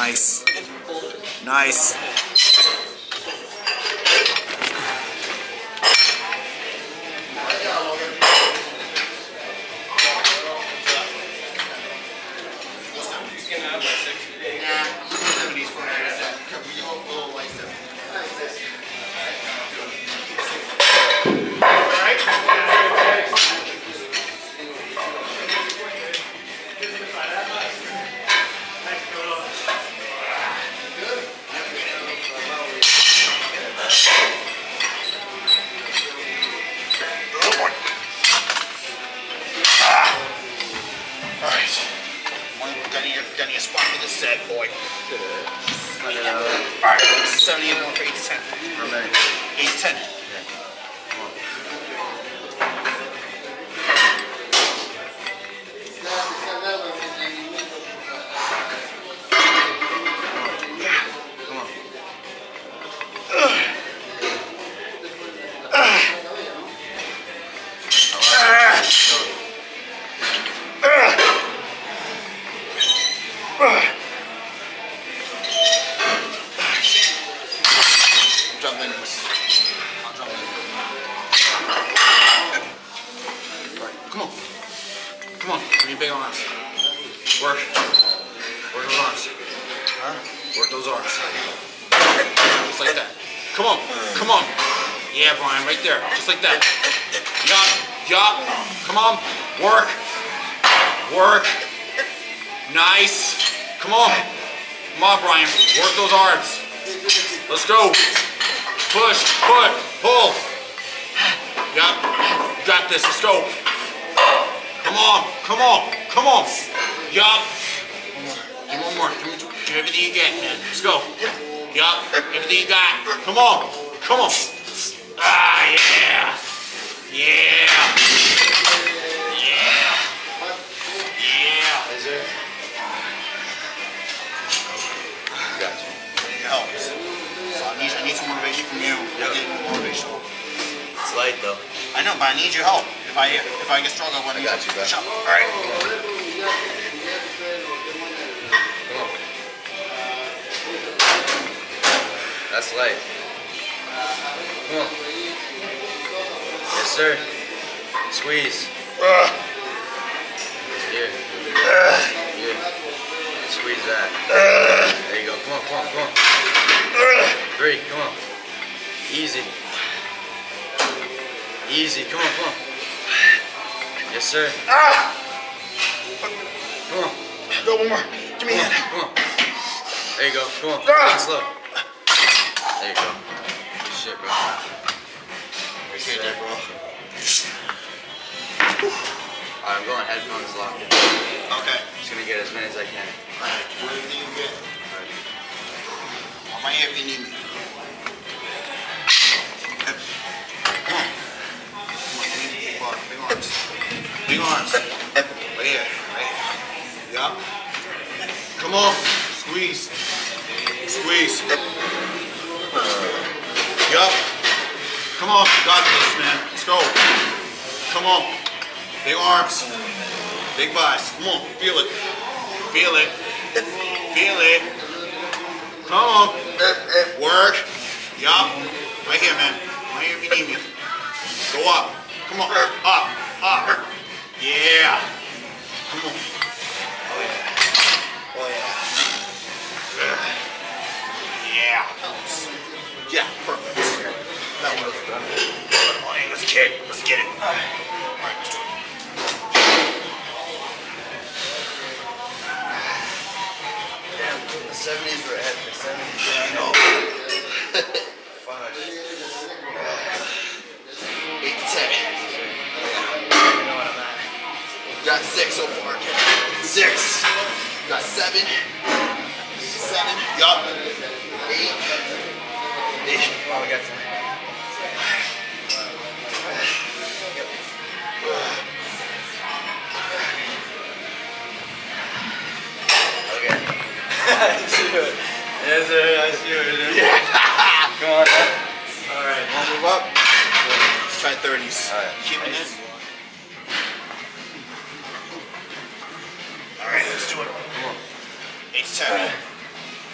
Nice. Nice. Got a spot for this set, boy. Alright, 78 more for 8 to 10. 8 to 10. Big arms. Work those arms. Huh? Work those arms. Just like that. Come on. Come on. Yeah, Brian, right there. Just like that. Yup. Yup. Come on. Work. Work. Nice. Come on. Come on, Brian. Work those arms. Let's go. Push. Put. Pull. Yup. You got this. Let's go. Come on, come on, come on. Yup. Give me one more. Give everything you get, man. Let's go. Yup. Everything you got. Come on. Come on. Ah, yeah. Yeah. Yeah. Yeah. Is there? Got you. It helps. So I need some motivation from you. I need motivation. It's light though. I know, but I need your help. If I get strong, I want to got you, bro. All right. Come on. That's light. Come on. Yes, sir. Squeeze. Yeah. Yeah. Squeeze that. There you go. Come on, come on, come on. 3. Come on. Easy. Easy. Come on, come on. Yes, sir. Ah! Come on. Go one more. Give me a hand. Come on. There you go. Come on. Ah! Slow. There you go. Good shit, bro. Appreciate that, bro. Alright, I'm going headphones locked in. Okay. I'm just gonna get as many as I can. Alright. What do you get? Alright. On my head if you need me. Come on. Big arms. Big arms. Right here. Right here. Yup. Come on. Squeeze. Squeeze. Yup. Come on. Got this, man. Let's go. Come on. Big arms. Big buys. Come on. Feel it. Feel it. Feel it. Come on. Work. Yup. Right here, man. Right here if you need me. Go up. Come on. Up. Up. Yeah. Come on. Oh, yeah. Oh, yeah. Yeah. Yeah. Perfect. That was done. Oh, yeah. Let's kick. Let's get it. All right. Let's do it. Damn, the 70s were at the 70s. Yeah, I know. 8 to 10. You know what I'm at. Got 6 so far. 6. Got 7. 7. Yup. 8. 8. Oh, we got some. Okay. I see it. Yes, sir. I see what you're doing. Yeah. Come on, man. All right. Want to move up? Let's try 30s. All right. Keeping it. All right, let's do it. Come on. 8 to 10.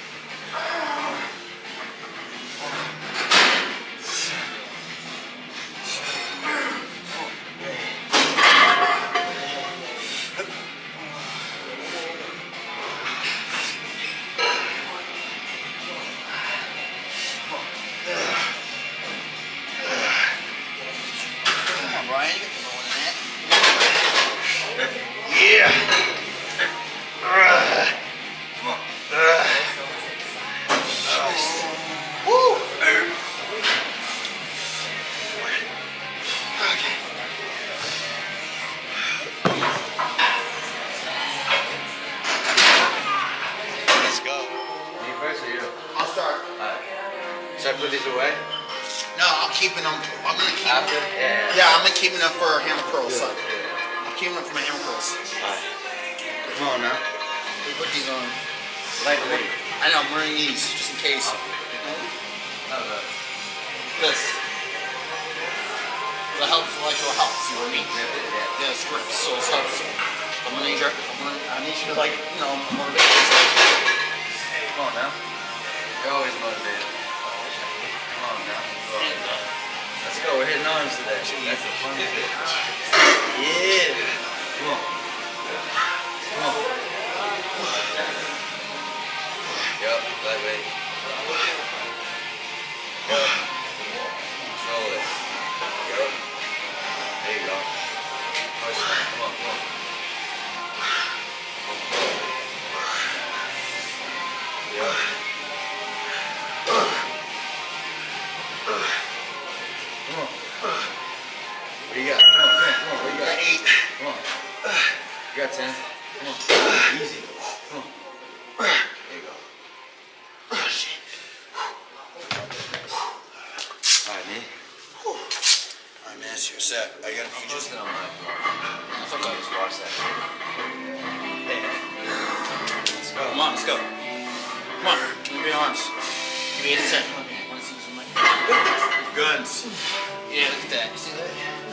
yeah. Come on. Woo! Okay. Let's go. Me first or you? I'll start. Alright. Should I put these away? No, I'm keeping them. I'm gonna keep After? them. Yeah. Yeah, I'm gonna keep them for hammer curls. Yeah. I'm keeping them for my hammer curls. Alright. Come on now. We put these on. Lightweight. I know, I'm wearing these just in case. This. That helps, like it helps, you know what I mean? Yeah, it's grips, so it helps. I need you to, like, you know, motivate yourself. Come on now. You're always motivated. Come on now. Let's go. We're hitting arms today. That's the fun of it. Yeah. Come on. Come on. Yup. Lightweight. Yup. Control it. Yup. There you go. Push that. Come on. Come on. Yup. Come on. What do you got? Come on, come on, come on. What do you got? 8. Come on. You got 10. Come on. Easy. Come on. There you go. Oh, shit. Alright, me. Alright, man, so you're set. I gotta I'm you just. posting on my phone. That's okay. Just watch that. Let's go. Come on, let's go. Come on, give me your arms. Give me 8 to 10. I want to see some guns. Yeah, look at that. You see that?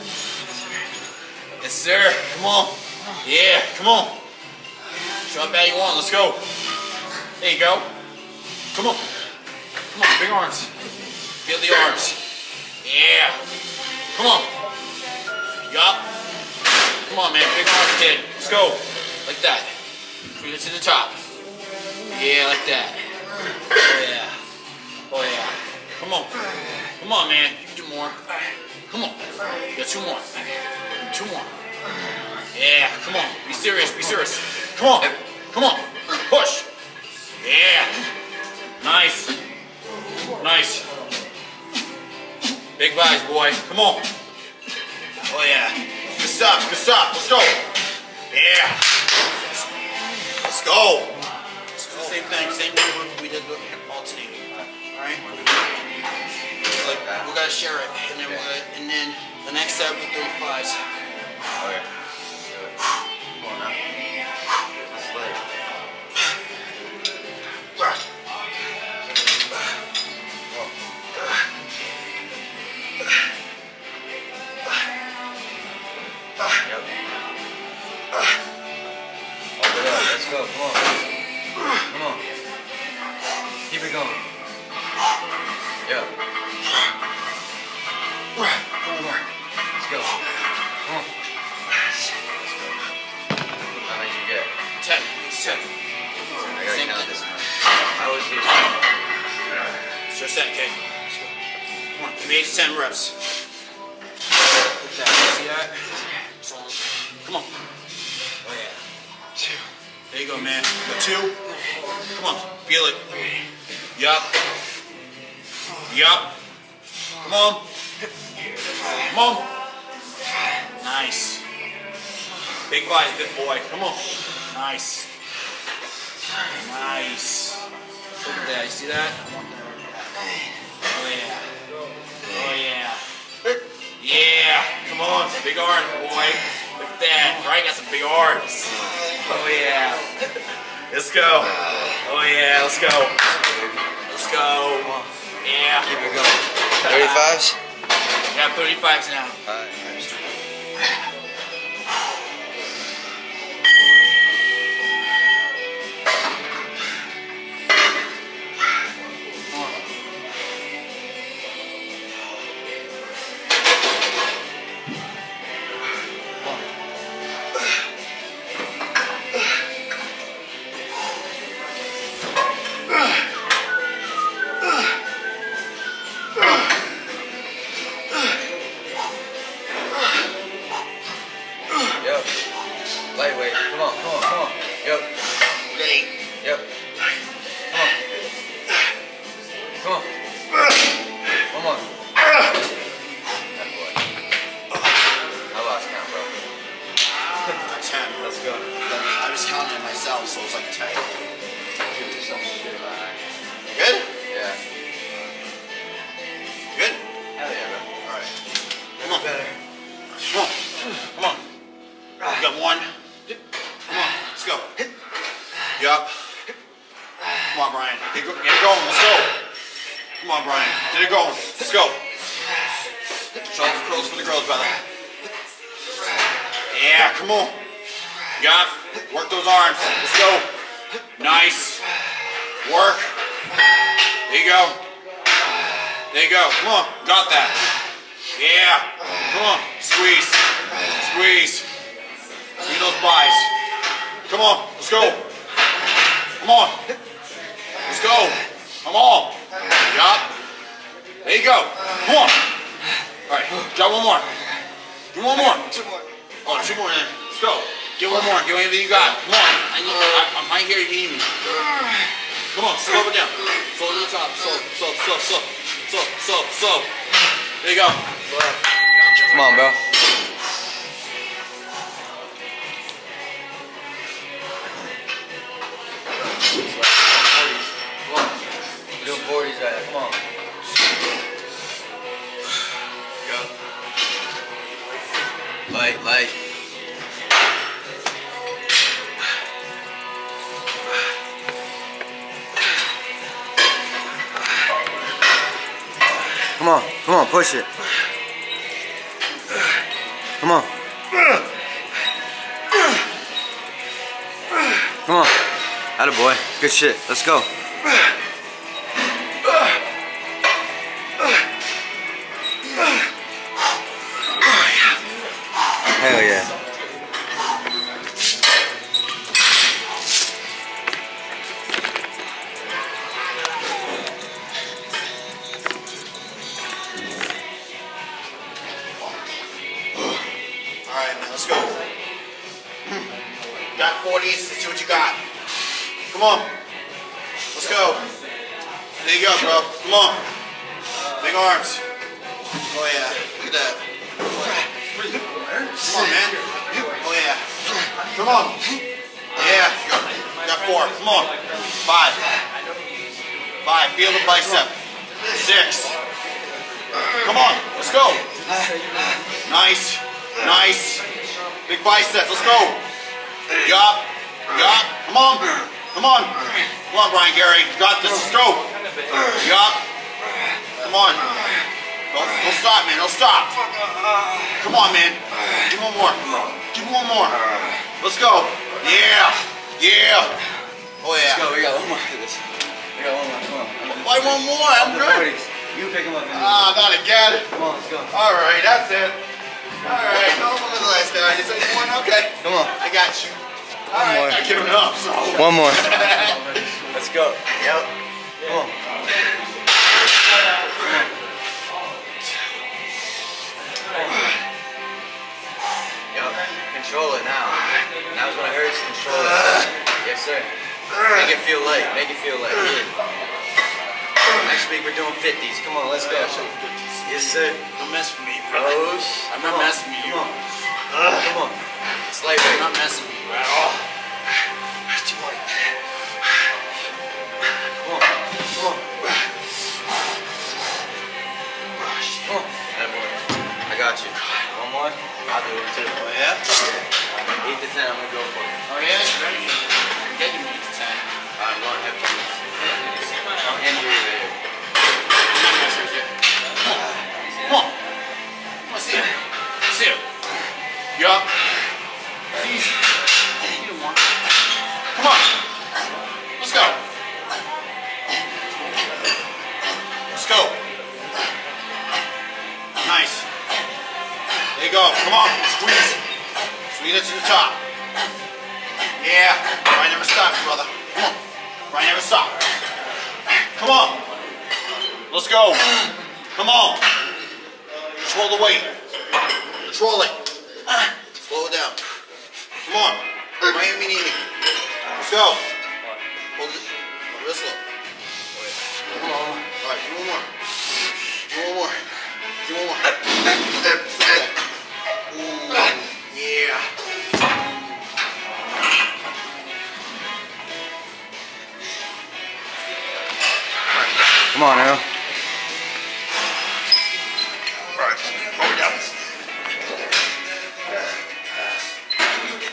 Yes, sir. Come on. Yeah, come on. Show how bad you want. Let's go. There you go. Come on. Come on, big arms. Feel the arms. Yeah. Come on. Yup. Come on, man. Big arms, kid. Let's go. Like that. Bring it to the top. Yeah, like that. Oh, yeah. Oh, yeah. Come on. Come on, man. You can do more. Come on. You got 2 more. 2 more. Yeah, come on. Be serious. Be serious. Come on. Come on. Push. Yeah. Nice. Nice. Big vibes, boy. Come on. Oh, yeah. Good stuff. Good stuff. Let's go. Yeah. Let's go. Let's do the same thing. Same thing we did alternating. Alright? Like, we gotta share it. And then the next set with 35s. Okay. Come on now. Let's play. Yep. Open it up. Let's go. Come on. Come on. Keep it going. Yeah. One more. Let's go. Come on. How many did you get? 10. It's 10. I gotta Same count thing. this time. I always lose. It's your set, kid. Come on. Give me 8 to 10 reps. Look at that. See that? So, come on. Oh, yeah. 2. There you go, man. Got 2. Come on. Feel it. Yup. Yup. Come on. Come on. Nice. Big vibes, big boy. Come on. Nice. Nice. Look at that. You see that? Oh, yeah. Oh, yeah. Yeah. Come on. Big arms, boy. Look at that. Brian got some big arms. Oh, yeah. Let's go. Oh, yeah. Let's go. Let's go. Yeah. Keep it going. 35s? Yeah, 35s now. Alright. got one. Come on, let's go. Yup. Come on, Brian. Get it going. Let's go. Come on, Brian. Get it going. Let's go. Shoulder curls for the girls, brother. Yeah, come on. Yup. Work those arms. Let's go. Nice. Work. There you go. There you go. Come on. Got that. Yeah. Come on. Squeeze. Squeeze. Squeeze those buys. Come on. Let's go. Come on. Let's go. Come on. Yup. There you go. Come on. All right. Got one more. Do one more. Oh, two more then. Let's go. Get one more. Get anything you got. Come on. I might hear you need me. Come on. Slow it down. Slow to the top. Slow. There you go. Come on, bro. Come on. We're doing 40s right there. Come on. Go. Light. Come on, push it. Come on. Come on. Attaboy. Good shit. Let's go. Hell yeah. Alright, man, let's go. Got 40s, let's see what you got. Come on. Let's go. There you go, bro. Come on. Big arms. Oh yeah, look at that. Come on, man. Oh yeah. Come on. Yeah, you got 4. Come on. 5. Feel the bicep. 6. Come on, let's go. Nice. Big biceps, let's go. Yup. Come on, Brian Garry. You got this, let's go. Yup. Come on. Don't stop, man, don't stop. Come on, man. Give me one more. Let's go. Yeah. Oh yeah. Let's go, we got one more of this. Come on. Why one more? I'm good. You pick him up. Not again. Come on, let's go. Alright, that's it. Alright, no one was the last guy. You said one? Okay. Come on. I got you. Alright, I give it up, so. One more. Let's go. Yep. Come on. Yep. Control it now. Now's when it hurts. Control it. Yes, sir. Make it feel light. Next week we're doing 50s. Come on, let's go. Yes, sir. Don't mess with me, bro. I'm not messing with you. Come on. It's lightweight. I'm not messing with you at all. It's too light. Come on. I got you. One more. I'll do it too. Oh yeah? 8 to 10. I'm gonna go for it. Oh yeah? I'm getting 8 to 10. I'm going headphones. I'm injury there. I'm not messing with you. Come on. Let's see it. Yup. Easy. You don't want. Come on. Let's go. Nice. There you go. Come on. Squeeze it to the top. Yeah. Brian never stops, brother. Come on. Brian never stops. Come on. Let's go. Come on. Control the weight. Control it. Slow it down. Come on. Brian, me needing. Let's go. Hold it. Real slow. Come on. All right, do one more. Yeah. Come on, Earl. Alright, hold it down.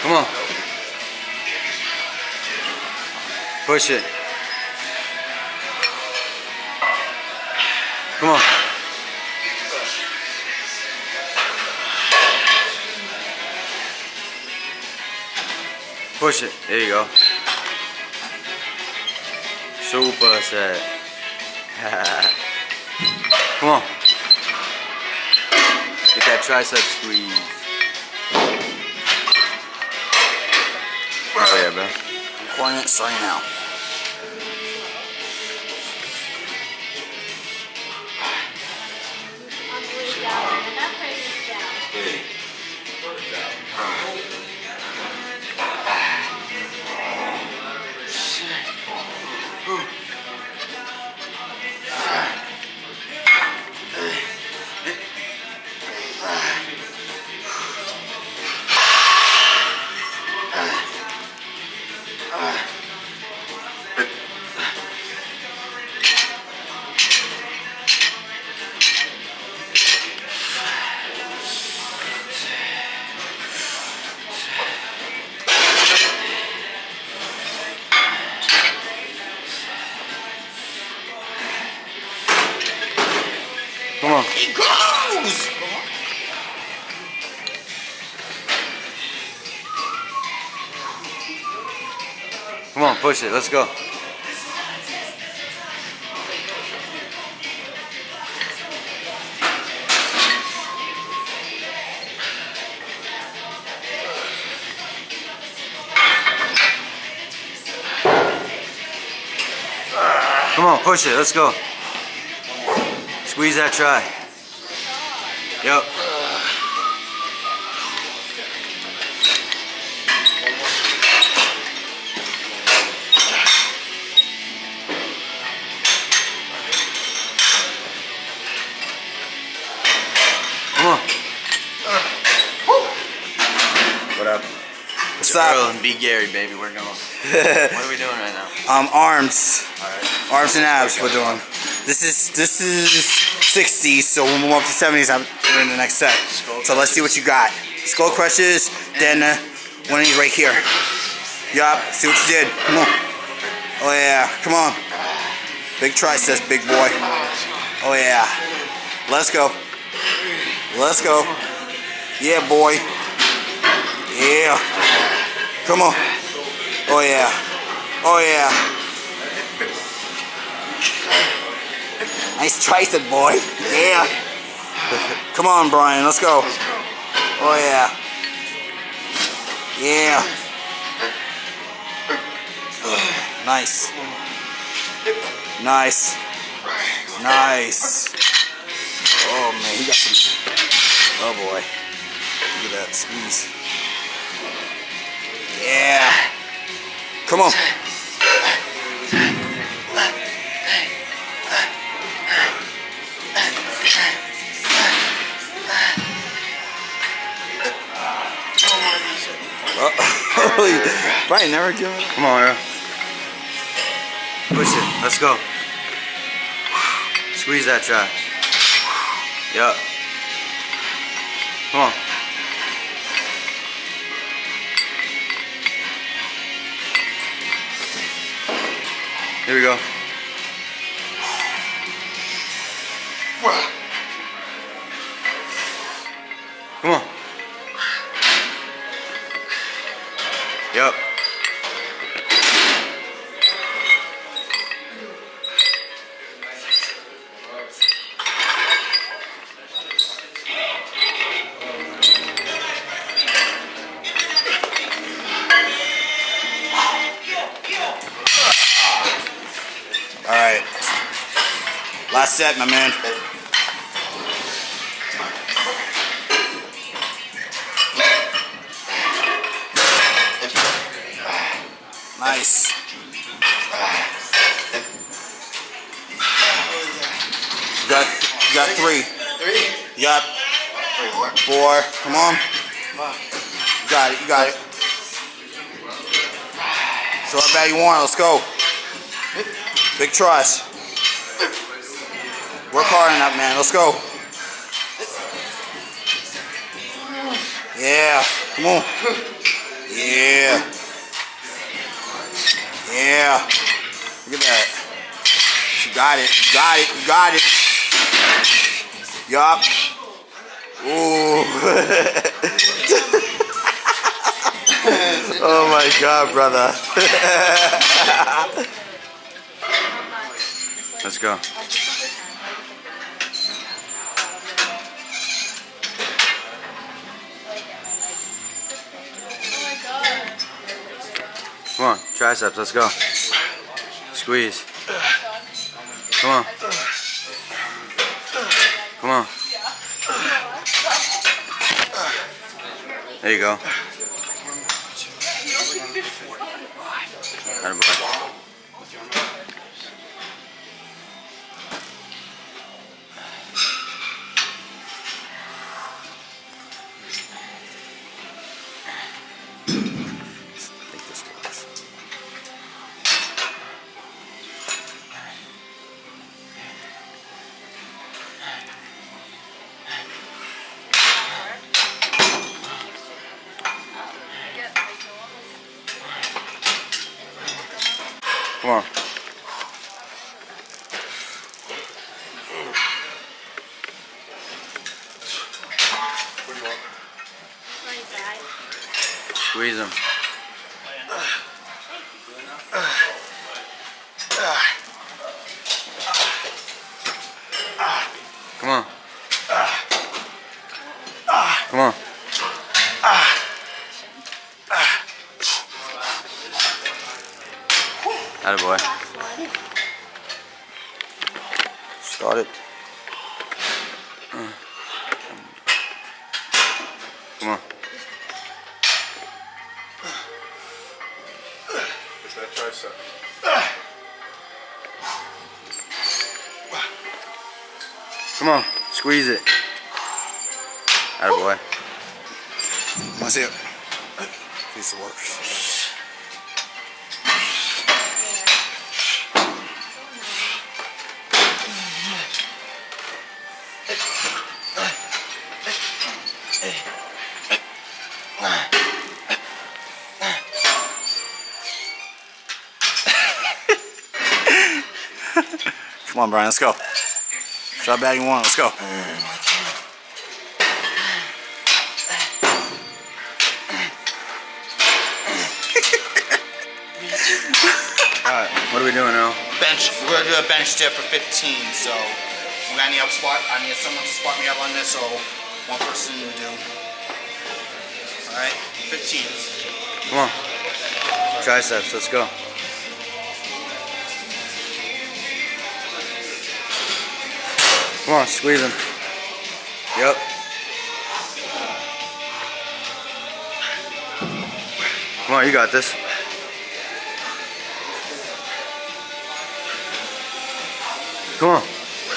Come on. Push it. Come on. Push it. There you go. Super set. Come on. Get that tricep squeeze. Oh yeah, bro. Recording it, starting now. Come on. He goes! Come on, push it. Let's go. Come on, push it. Let's go. Squeeze that try. Yep. Come on. What up? What's up? Earl and Garry, baby. We're going. What are we doing right now? Arms. Alright. Arms and abs we're doing. This is 60, so when we move up to 70s, we're in the next set. So let's see what you got. Skull crushes, then one of these right here. Yup, see what you did. Come on. Oh yeah, come on. Big triceps, big boy. Oh yeah. Let's go. Let's go. Yeah, boy. Yeah. Come on. Oh yeah. Oh yeah. Nice tricep, boy. Yeah. Come on, Brian. Let's go. Oh yeah. Yeah. Nice. Nice. Nice. Oh man, he got some. Oh boy. Look at that squeeze. Yeah. Come on. Brian, never give it up. Come on, Earl. Push it. Let's go. Squeeze that try. Yup. Come on. Here we go. Come on. Yep. All right. Last set, my man. Nice. You got three. You got 4. Come on. You got it. You got it. Show how bad you want. Let's go. Big tries. Work hard on that, man. Let's go. Yeah. Come on. Yeah. Yeah. Look at that. You got it. You got it. You got it. Yup. Ooh. Oh my God, brother. Let's go. Come on, triceps, let's go. Squeeze. Come on. Come on. There you go. Attaboy. Come on. Squeeze them. Come on. Come on. Attaboy. Start it. Come on. Push that tricep. Come on. Squeeze it. Attaboy. Wanna see it? Piece of work. Come on, Brian, let's go. Drop bagging one, let's go. Alright, what are we doing now? Bench. We're gonna do a bench dip for 15, so we got any up spot. I need someone to spot me up on this, so one person will do. Alright, 15. Come on. Triceps, let's go. Come on, squeeze them. Yep. Come on, you got this. Come on.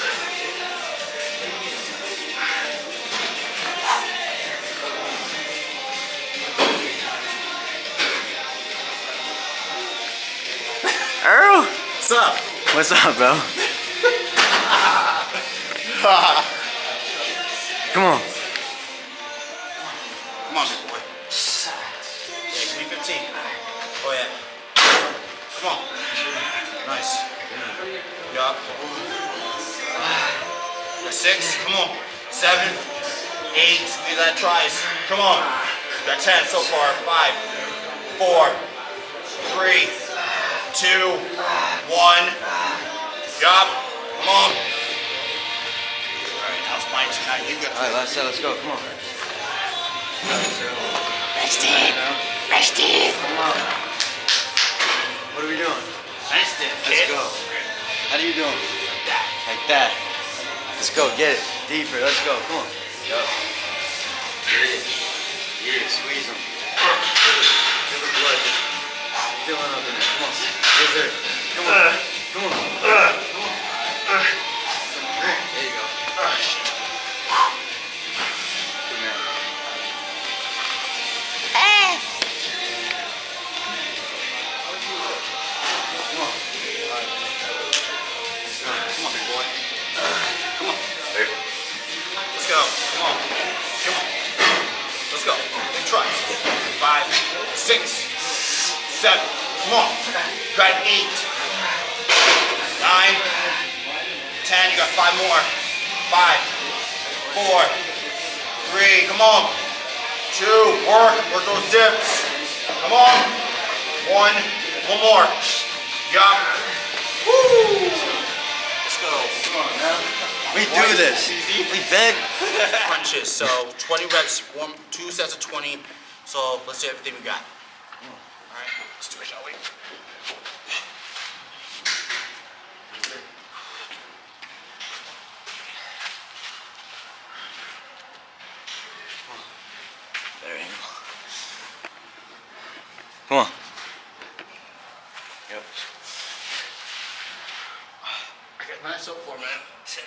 Earl? What's up? What's up, bro? Come on. Come on, big boy. Yeah, give me 15. Oh, yeah. Come on. Nice. Yup. Got 6. Come on. 7, 8. Do that tries. Come on. Got 10 so far. 5, 4, 3, 2, 1. Yup. Come on. Alright, how's mine tonight? You got Alright, let's go. Come on. Rest it. Rest it. Come on. What are we doing? Rest it. Let's go. How do you do 'em? Like that. Let's go. Get it. Deeper. Let's go. Come on. Yup. Get it. Yeah, squeeze them. Feel the blood just filling up in there. Come on. Yes, sir. Come on. Come on. Come on. There you go. Good man. Come on. Come on, big boy. Come on. Let's go. Come on. Come on. Let's go. Big tries. 5, 6, 7. Come on. Got 8, 9, 10. You got 5 more. 5, 4, 3. Come on. 2. Work those dips. Come on. 1 more. Yup. Woo. Let's go. Come on now. We do this. We beg. Crunches. So 20 reps, 2 sets of 20. So let's do everything we got. Alright, let's do it, shall we? There you go. Come on. Yep. I got 9 so far, man. 10,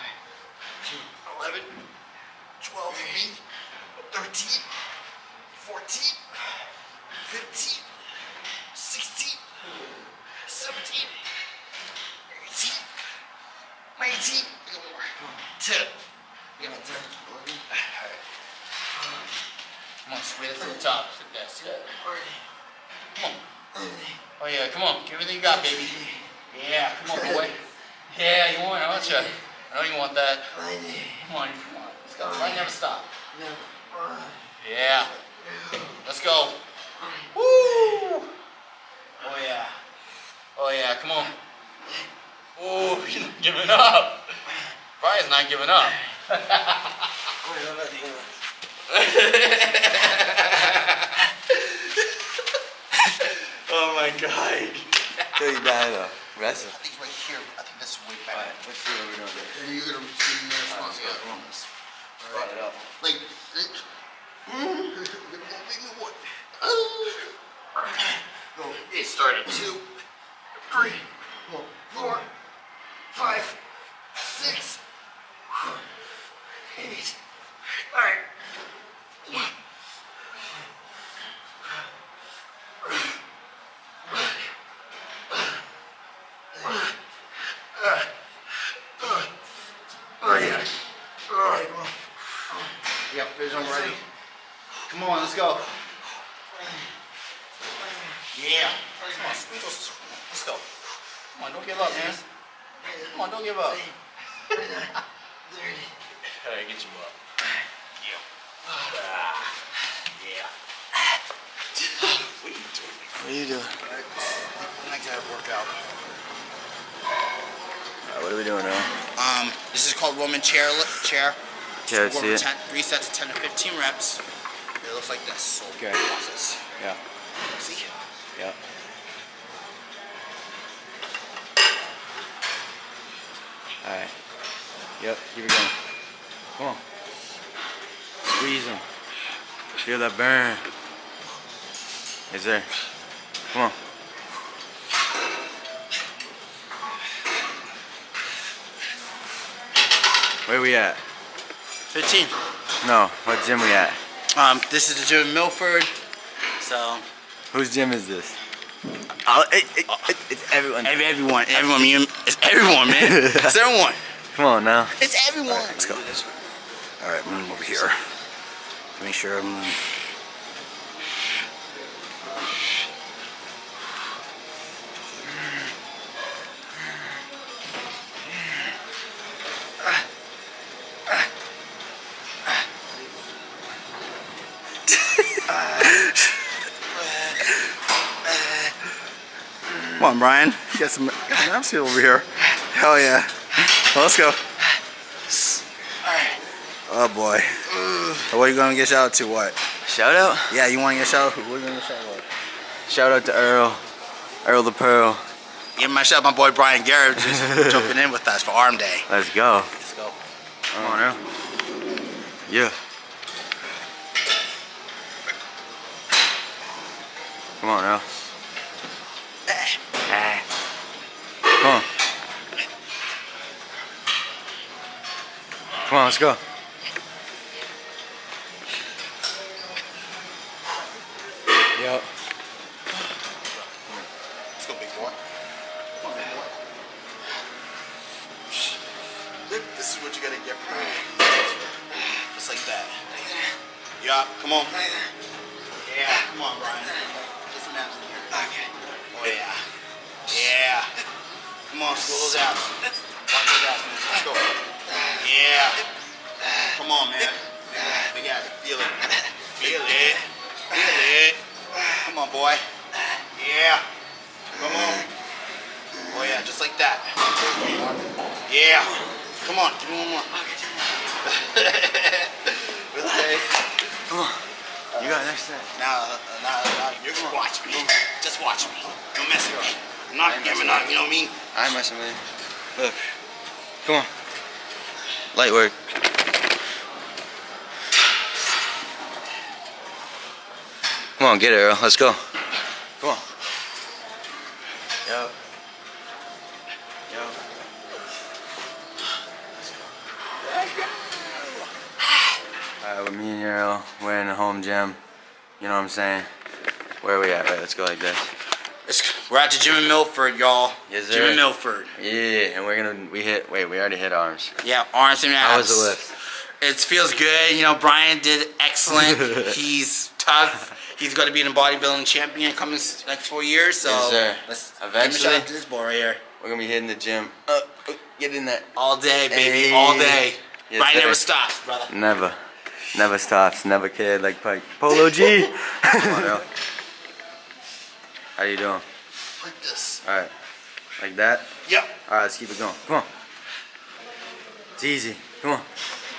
11, 12, 13, 14, 15, 16, 17, 18, 19, 10. You got 10. Come on, squeeze it to the top. Sit there. See that? Come on. Oh yeah, come on. Give everything you got, baby. Yeah, come on, boy. Yeah, you want it, don't you? I know you want that. Come on. Let's go. Right, never stop. Yeah. Let's go. Woo! Oh yeah. Oh yeah, come on. Oh, you're not giving up. Brian's not giving up. Oh my God. So you die though. Rest. I think right here. I think this is way better. Alright, let's see what we're doing there. And you're gonna give me a response. Yeah. Brought it up. Like, it started 2, 3, 4, 5, 6, 8. All right. Yeah, vision ready. Come on, let's go. Yeah. Come on, squeeze those. Let's go. Come on, don't give up, man. Come on, don't give up. Gotta get you up. Yeah. Yeah. What are you doing? I gotta work out. Alright, what are we doing now? This is called Roman chair. Yeah, So see it. 3 sets of 10 to 15 reps. It looks like this. So Okay. process. Yeah. See? Yeah. Alright. Yep, here we go. Come on. Squeeze them. Feel that burn. Is there? Come on. Where we at? 15. No, what gym we at? This is the gym in Milford. So Whose gym is this? it's everyone. Everyone. It's everyone, man. It's everyone. Come on now. It's everyone. Right, let's go. Alright, move over here. Make sure I'm... Come on, Brian. You got some abs over here. Hell yeah. Well, let's go. Oh boy. What are you gonna get shout out to? What? Shout out? Yeah, you want to get shout out? What are you gonna get shout out? Shout out to Earl. Earl the Pearl. Give my shout out my boy Brian Garry just jumping in with us for Arm Day. Let's go. Let's go. Come on now. Yeah. Come on now. Come on. Come on, let's go. Yep. Let's go, big boy. Come on, big boy. This is what you gotta get from me. Just like that. Yeah, come on. Yeah, come on, Brian. abs. Pull those abs. Watch those abs, man. Let's go. Yeah. Come on, man. Big ass. Feel it. Feel it. Feel it. Come on, boy. Yeah. Come on. Oh, yeah, just like that. Yeah. Come on. Give me one more. Come on. You got next set. Now, you're gonna watch me. Just watch me. Don't mess with me. I'm not giving up, you know what I mean? I'm messing with you. Look. Come on. Light work. Come on, get it, Earl. Let's go. Come on. Yo. Yo. Alright, with me and Earl, we're in the home gym. You know what I'm saying? Where are we at? Right, let's go like this. We're at the gym in Milford, y'all. Yes, sir. Gym in Milford. Yeah, and we already hit arms. Yeah, arms and abs. How was the lift? It feels good. You know, Brian did excellent. He's tough. He's going to be an bodybuilding champion coming next 4 years. So yes, sir. let's eventually give a shout out to this boy right here. We're gonna be hitting the gym. Get in that. All day, baby. Hey. All day. Yes, Brian sir. never stops, brother. Never stops. Never kid like Pike. Polo G. Come on, Earl. How you doing? Like this. All right, like that. Yep. All right, let's keep it going. Come on. It's easy. Come on.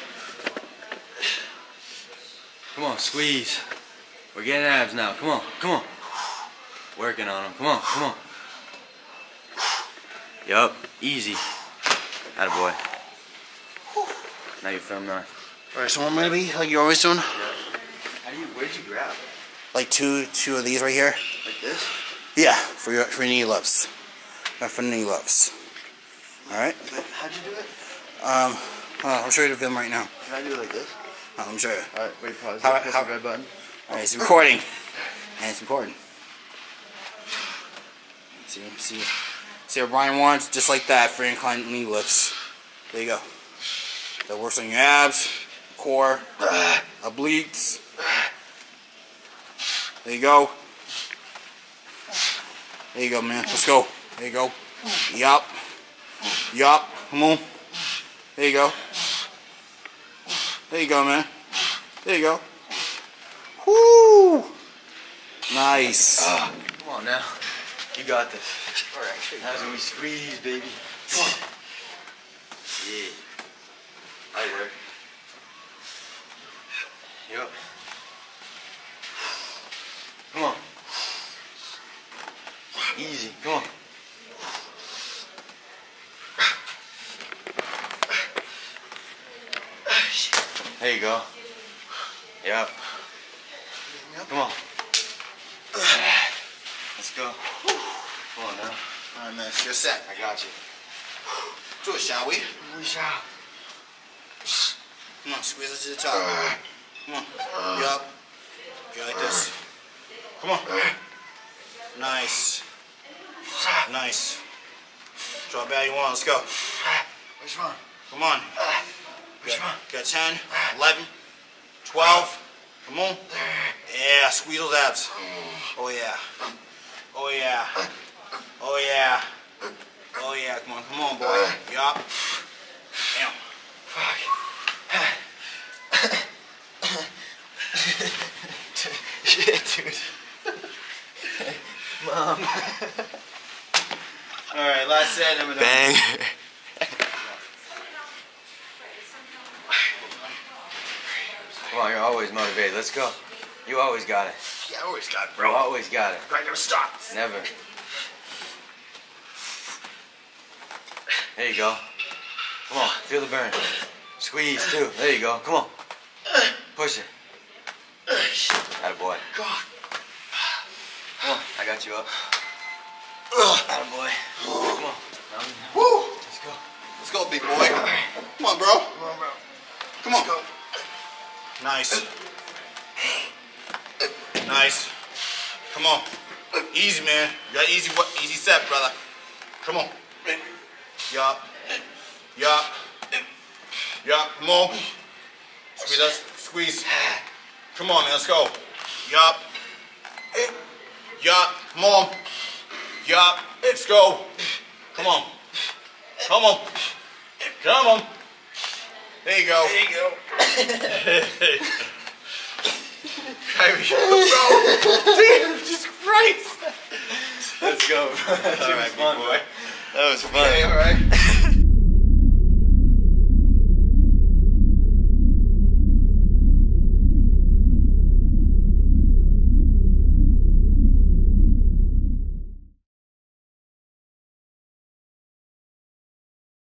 Come on, squeeze. We're getting abs now. Come on, come on. Working on them. Come on, come on. Yup, easy. Attaboy. Now you film that. Alright, so I'm gonna be like you're always doing. Where'd you grab? Like two of these right here. Like this? Yeah, for your knee lifts. For knee lifts. Alright? How'd you do it? I'll show you the film right now. Can I do it like this? Let me show you. Alright, wait, pause. How- Press how- the red button. Alright, it's recording. And it's recording. See what Brian wants? Just like that for incline knee lifts. There you go. That works on your abs, core, obliques. There you go. There you go, man. Let's go. There you go. Yup. Yup. Come on. There you go. There you go, man. There you go. Woo! Nice. Come on now. You got this. Alright, that's when we squeeze, baby. Come on. Yeah. I work. Yup. Come on. Easy. Come on. There you go. Yep. Come on. Let's go. Come on now. Alright, man. You're set. I got you. Do it, shall we? We shall. Come on, squeeze it to the top. Come on. Yup. Go like this. Come on. Nice. Nice. Drop bad you want. Let's go. Which one? Come on. Which one? Got 10, 11, 12. Come on. Yeah, squeeze those abs. Oh yeah. Oh yeah. Oh yeah. Oh yeah. Come on, boy. Yup. Damn. Fuck. Shit, dude. Mom. Alright, last set. Then we're done. Bang. Come on, you're always motivated. Let's go. You always got it. Yeah, I always got it, You bro. always got it. I never stop. Never. There you go. Come on, feel the burn. Squeeze too. There you go. Come on. Push it. Attaboy. Come on, I got you up. Attaboy. Come on. Woo! Let's go. Let's go, big boy. Come on, bro. Come on, bro. Come on. Nice. Nice. Come on. Easy, man. You got easy set, brother. Come on. Yup. Yup. Yup. Come on. Squeeze us. Squeeze. Come on, man. Let's go. Yup. Yup. Come on. Yup. Let's go. Come on. Come on. Come on. There you go. There you go. Jesus Christ. Let's go. All right, fun, boy. That was fun. Okay, all right.